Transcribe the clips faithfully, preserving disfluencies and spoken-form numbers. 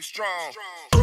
Be strong.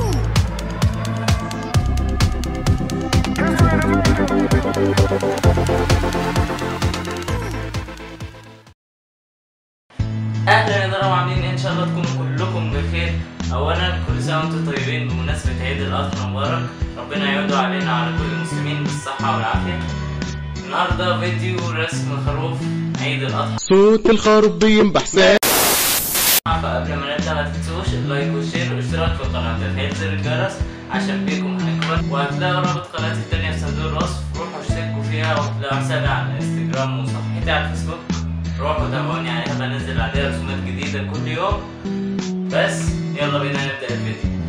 اهلا يا ترى عاملين ان شاء الله تكونوا كلكم بخير. اولا كل سنه وانتم طيبين بمناسبه عيد الاضحى المبارك، ربنا يعوده علينا وعلى كل المسلمين بالصحه والعافيه. النهارده فيديو رسم خروف عيد الاضحى. صوت الخروف بينبح ساعة. فقبل ما نبدا ما تنسوش اللايك والشير والاشتراك في القناه وتفعيل زر الجرس عشان بيكم هنكبر، وهتلاقوا رابط قناتي التانية في صندوق الوصف، روحوا اشتركوا فيها وهتلاقوا حسابي على الانستجرام وصفحتي على الفيسبوك، روحوا تابعوني عليها بنزل عليها رسومات جديدة كل يوم. بس يلا بينا نبدأ الفيديو.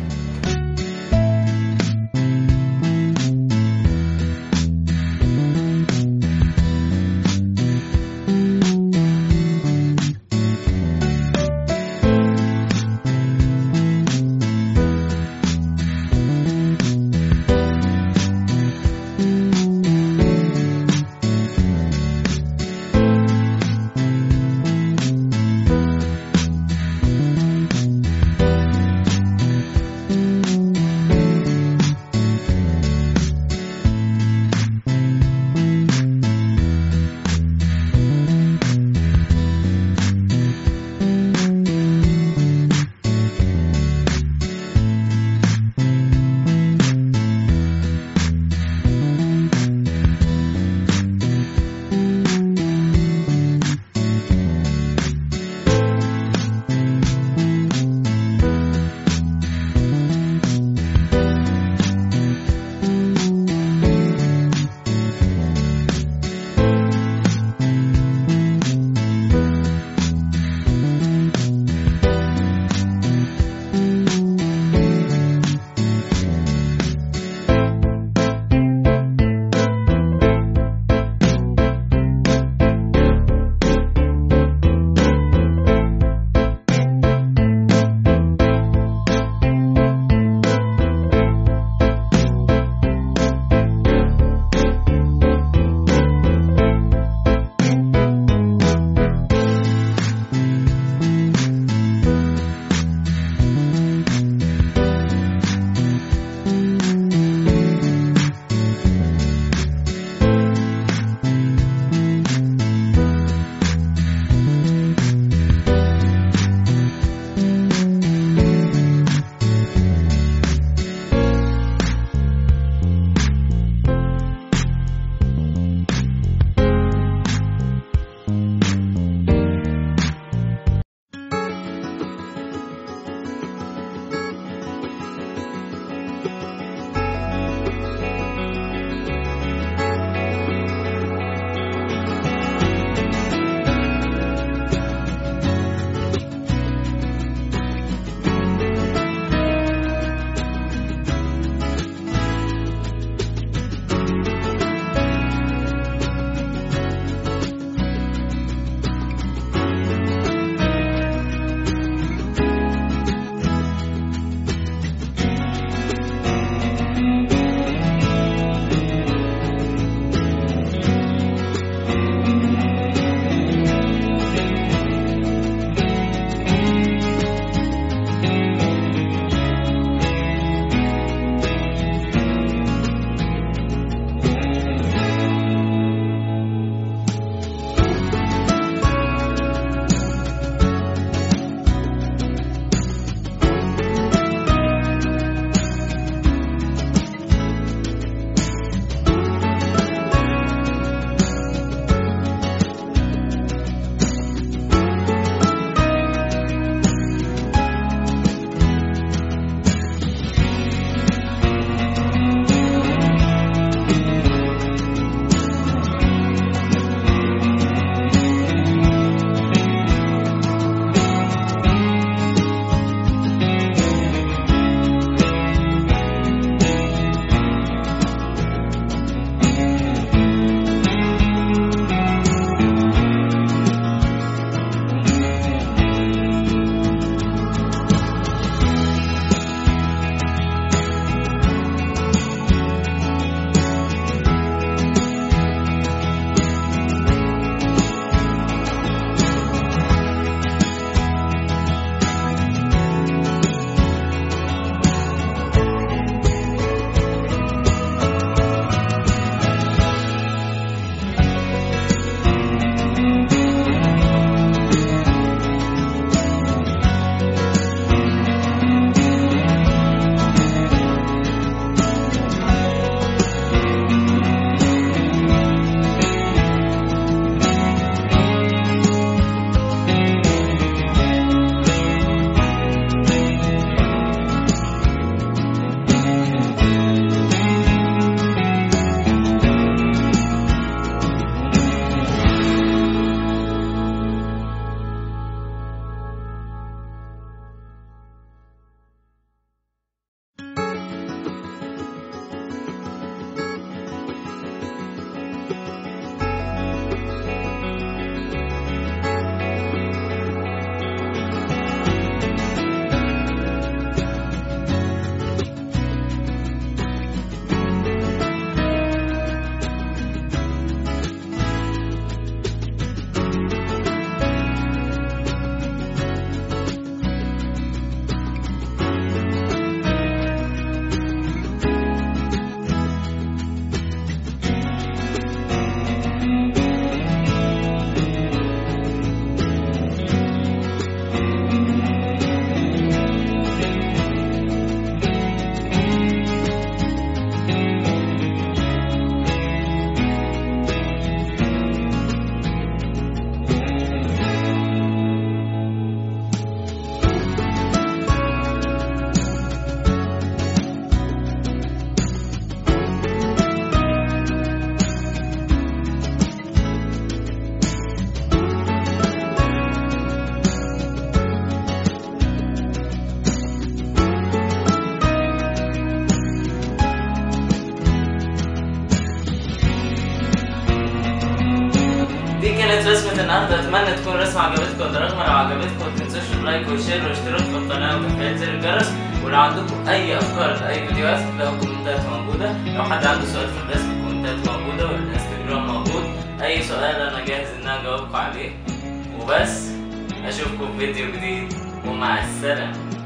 كانت رسمة النهارده، اتمنى تكون الرسمة عجبتكم. ودرجة لو عجبتكم متنسوش اللايك والشير والاشتراك في القناة وتفعيل زر الجرس. ولو عندكم اي افكار لاي فيديوهات تلاقوا الكومنتات موجودة. لو حد عنده سؤال في الرسم الكومنتات موجودة والانستجرام موجود. اي سؤال انا جاهز ان انا اجاوبكم عليه. وبس اشوفكم في فيديو جديد ومع السلامة.